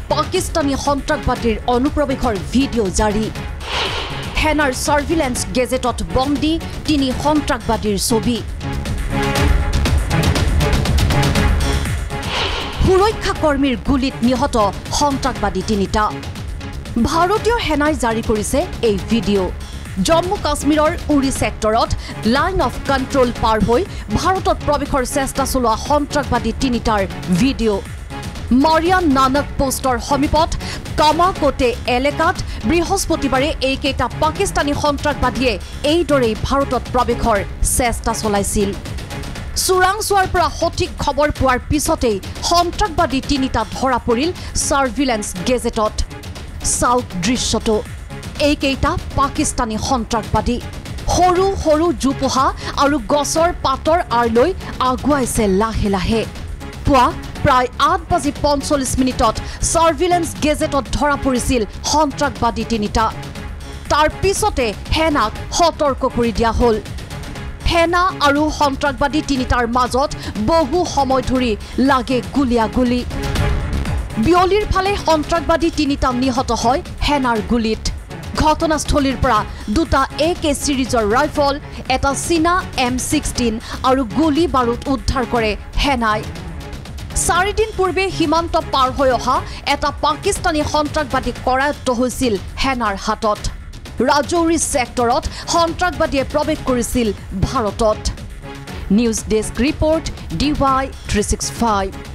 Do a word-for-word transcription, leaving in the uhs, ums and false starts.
পাকিস্তানী সন্ত্ৰাসবাদীৰ অনুপ্ৰৱেশৰ ভিডিঅ' জাৰি সেনাৰ সাৰ্ভিলেন্স গেজেটত বন্দী তিনি সন্ত্ৰাসবাদীৰ ছবি সুৰক্ষা কৰ্মীৰ গুলিত নিহত সন্ত্ৰাসবাদী তিনিটা ভাৰতীয় সেনাই জাৰি কৰিছে এই ভিডিঅ' জম্মু কাশ্মীৰৰ উৰি সেক্টৰত লাইন অফ কণ্ট্ৰোল পাৰ হৈ ভাৰতত প্ৰৱেশৰ চেষ্টা চলোৱা সন্ত্ৰাসবাদী তিনিটাৰ ভিডিঅ' মাৰিয়ান নানক পোষ্টৰ সমীপত কামাকোটে এলেকাত বৃহস্পতিবাৰে এইকেইটা পাকিস্তানী সন্ত্ৰাসবাদীয়ে এইদৰেই ভাৰতত প্ৰৱেশৰ চেষ্টা চলাইছিল চোৰাংচোৱাৰ পৰা সঠিক খবৰ পোৱাৰ পিছতেই সন্ত্ৰাসবাদী তিনিটা ধৰা পৰিল সাৰ্ভিলেন্স গেজেটত চাউথ দৃশ্যটো এইকেইটা পাকিস্তানী সন্ত্ৰাসবাদী সৰু সৰু জোপোহা আৰু গছৰ পাতৰ আৰলৈ আগুৱাইছে লাহে লাহে পুৱা প্ৰায় আঠ বাজি পঞ্চল্লিছ মিনিটত সাৰ্ভিলেন্স গেজেটত ধৰা পৰিছিল সন্ত্ৰাসবাদী তিনিটা তাৰ পিছতে সেনাক সতৰ্ক কৰি দিয়া হ'ল সেনা আৰু সন্ত্ৰাসবাদী তিনিটাৰ মাজত বহু সময় ধৰি লাগে গুলিয়াগুলি বিয়লিৰ ফালে সন্ত্ৰাসবাদী তিনিটা নিহত হয় সেনাৰ গুলিত ঘটনাস্থলীৰ পৰা দুটা এ কে সিৰিজৰ ৰাইফল এটা চীনা এম ছিক্সটিন আৰু গুলি বাৰুদ উদ্ধাৰ কৰে সেনাই চাৰিদিন পূৰ্বে সীমান্ত পাৰ হৈ অহা এটা পাকিস্তানী সন্ত্ৰাসবাদী কৰায়ত্ব হৈছিল সেনাৰ হাতত ৰাজৌৰি সেক্টৰত সন্ত্ৰাসবাদীয়ে প্ৰৱেশ কৰিছিল ভাৰতত news desk report D Y three sixty five